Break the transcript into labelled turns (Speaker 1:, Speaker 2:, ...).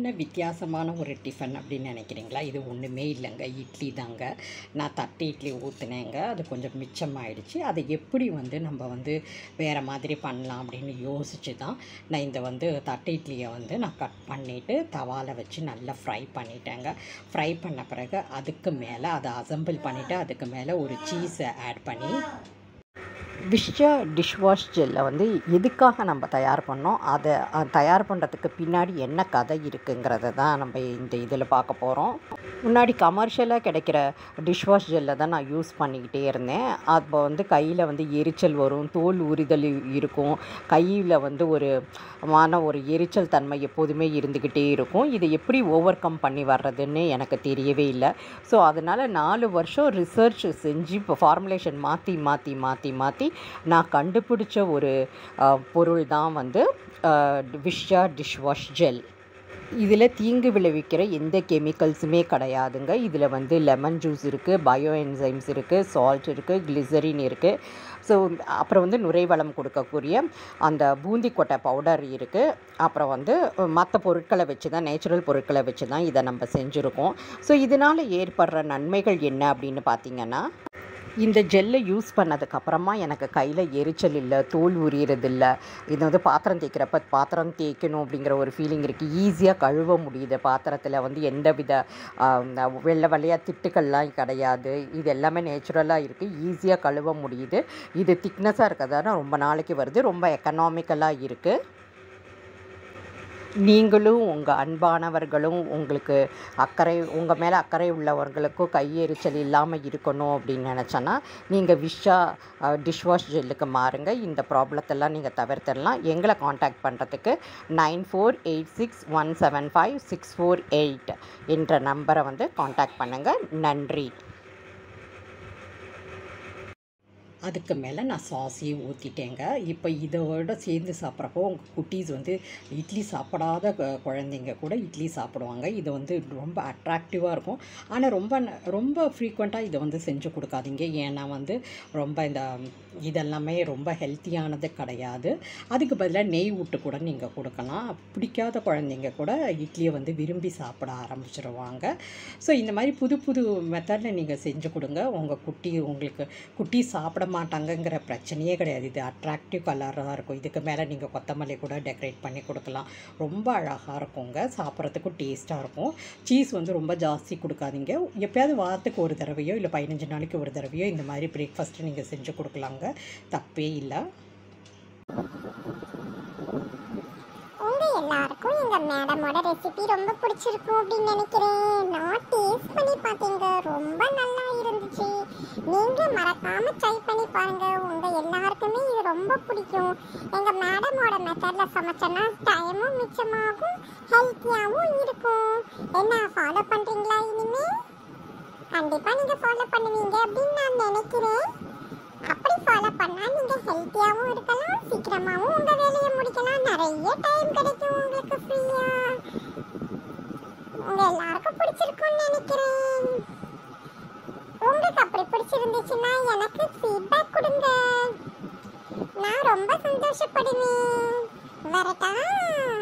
Speaker 1: என்ன வித்தியாசமான ஒரு டிஃபன் அப்படின்னு நினைக்கிறீங்களா? இது ஒன்றுமே இல்லைங்க, இட்லி தாங்க. நான் தட்டு இட்லி ஊற்றுனேங்க, அது கொஞ்சம் மிச்சமாயிடுச்சு. அதை எப்படி நம்ம வேறு மாதிரி பண்ணலாம் அப்படின்னு யோசித்து தான் நான் இந்த தட்டு இட்லியை நான் கட் பண்ணிவிட்டு தவாவில் வச்சு நல்லா ஃப்ரை பண்ணிட்டேங்க. ஃப்ரை பண்ண பிறகு அதுக்கு மேலே அதை அசம்பிள் பண்ணிவிட்டு அதுக்கு மேலே ஒரு சீஸை ஆட் பண்ணி விஷா டிஷ்வாஷ் ஜெல்லை எதுக்காக நம்ம தயார் பண்ணோம், அதை தயார் பண்ணுறதுக்கு பின்னாடி என்ன கதை இருக்குங்கிறத தான் நம்ம இந்த இதில் பார்க்க போகிறோம். முன்னாடி கமர்ஷியலாக கிடைக்கிற டிஷ்வாஷ் ஜெல்லை தான் நான் யூஸ் பண்ணிக்கிட்டே இருந்தேன். அப்போ கையில் எரிச்சல் வரும், தோல் உரிதல் இருக்கும், கையில் ஒரு எரிச்சல் தன்மை எப்போதுமே இருந்துக்கிட்டே இருக்கும். இதை எப்படி ஓவர் கம் பண்ணி வர்றதுன்னு எனக்கு தெரியவே இல்லை. ஸோ அதனால் 4 வருஷம் ரிசர்ச் செஞ்சு இப்போ ஃபார்முலேஷன் மாற்றி நான் கண்டுபிடிச்ச ஒரு பொருள் தான் விஷா டிஷ்வாஷ் ஜெல். இதில் தீங்கு விளைவிக்கிற எந்த கெமிக்கல்ஸுமே கிடையாதுங்க. இதில் லெமன் ஜூஸ் இருக்குது, பயோ என்சைம்ஸ் இருக்குது, சால்ட் இருக்குது, கிளிசரின் இருக்குது. ஸோ அப்புறம் நுரைவளம் கொடுக்கக்கூடிய அந்த பூந்தி கொட்டை பவுடர் இருக்குது. அப்புறம் மற்ற பொருட்களை வச்சு தான், நேச்சுரல் பொருட்களை வச்சு தான் இதை நம்ம செஞ்சுருக்கோம். ஸோ இதனால் ஏற்படுற நன்மைகள் என்ன அப்படின்னு பார்த்திங்கன்னா, இந்த ஜெல்லை யூஸ் பண்ணதுக்கப்புறமா எனக்கு கையில் எரிச்சல் இல்லை, தோல் உரியறதில்ல. இது பாத்திரம் தேய்க்கிறப்ப பாத்திரம் தேய்க்கணும் அப்படிங்கிற ஒரு ஃபீலிங் இருக்குது. ஈஸியாக கழுவ முடியுது. பாத்திரத்தில் எந்தவித வெள்ளையாக திட்டுக்கள்லாம் கிடையாது. இது எல்லாமே நேச்சுரலாக இருக்குது, ஈஸியாக கழுவ முடியுது. இது திக்னஸாக இருக்கிறதால ரொம்ப நாளைக்கு வருது, ரொம்ப எக்கனாமிக்கலாக இருக்குது. நீங்களும் உங்கள் அன்பானவர்களும் உங்கள் மேலே அக்கறை உள்ளவர்களுக்கும் கையெரிச்சல் இல்லாமல் இருக்கணும் அப்படின்னு நினச்சோன்னா நீங்கள் விஷா டிஷ்வாஷ் ஜெல்லுக்கு மாறுங்க. இந்த ப்ராப்ளத்தெல்லாம் நீங்கள் தவிர்த்திடலாம். எங்களை காண்டாக்ட் பண்ணுறதுக்கு 9486175648 என்ற நம்பரை காண்டாக்ட் பண்ணுங்கள். நன்றி. அதுக்கு மேலே நான் சாஸையும் ஊற்றிட்டேங்க. இப்போ இதோட சேர்ந்து சாப்பிட்றப்போ உங்கள் குட்டீஸ் இட்லி சாப்பிடாத குழந்தைங்க கூட இட்லி சாப்பிடுவாங்க. இது ரொம்ப அட்ராக்டிவாக இருக்கும். ஆனால் ரொம்ப ஃப்ரீக்வெண்ட்டாக இதை செஞ்சு கொடுக்காதீங்க. ஏன்னா ரொம்ப இதெல்லாமே ரொம்ப ஹெல்த்தியானது கிடையாது. அதுக்கு பதிலாக நெய் விட்டு கூட நீங்கள் கொடுக்கலாம். பிடிக்காத குழந்தைங்க கூட இட்லியை விரும்பி சாப்பிட ஆரம்பிச்சிருவாங்க. ஸோ இந்த மாதிரி புது புது மெத்தடில் நீங்கள் செஞ்சு கொடுங்க. உங்களுக்கு குட்டி சாப்பிட மாட்டாங்கங்கிற பிரச்சனையே கிடையாது. இது அட்ராக்டிவ் கலராக தான் இருக்கும். இதுக்கு மேலே நீங்கள் கொத்தமல்லி கூட டெக்கரேட் பண்ணி கொடுக்கலாம். ரொம்ப அழகாக இருக்குங்க, சாப்பிட்றதுக்கும் டேஸ்ட்டாக இருக்கும். சீஸ் ரொம்ப ஜாஸ்தி கொடுக்காதீங்க. எப்போயாவது வாரத்துக்கு ஒரு தடவையோ இல்லை 15 நாளைக்கு ஒரு தடவையோ இந்த மாதிரி பிரேக்ஃபாஸ்ட்டு நீங்கள் செஞ்சு கொடுக்கலாங்க, தப்பே இல்லை.
Speaker 2: எல்லாருக்கும் எங்க மேடமோட ரெசிபி ரொம்ப பிடிச்சிருக்கும் அப்படின்னு நினைக்கிறேன். நான் டேஸ்ட் பண்ணி பார்த்தேங்க, ரொம்ப நல்லா இருந்துச்சு. நீங்க மறக்காம ட்ரை பண்ணி பாருங்க, உங்க எல்லாருக்குமே இது ரொம்ப பிடிக்கும். எங்க மேடமோட மெத்தட்ல சமைச்சனா டைமும் மிச்சமாகும், ஹெல்த்தியாவும் இருக்கும். என்ன ஃபாலோ பண்றீங்களா? இனிமே கண்டிப்பா நீங்க ஃபாலோ பண்ணுவீங்க அப்படின்னு நான் நினைக்கிறேன். அப்படி ஃபாலோ பண்ணா நீங்க ஹெல்த்தியாவும் இருக்கலாம், சீக்கிரமாவும் உங்க வேலையை முடிக்கலாம், நிறைய டைம் கிடைக்கும் உங்களுக்கு ஃப்ரீயா. உங்க எல்லாருக்கும் பிடிச்சிருக்கும்னு நினைக்கிறேன். உங்களுக்கு அப்படி பிடிச்சிருந்துச்சுன்னா எனக்கு ஃபீட்பேக் கொடுங்க, நான் ரொம்ப சந்தோஷப்படுவேன். வரட்டா?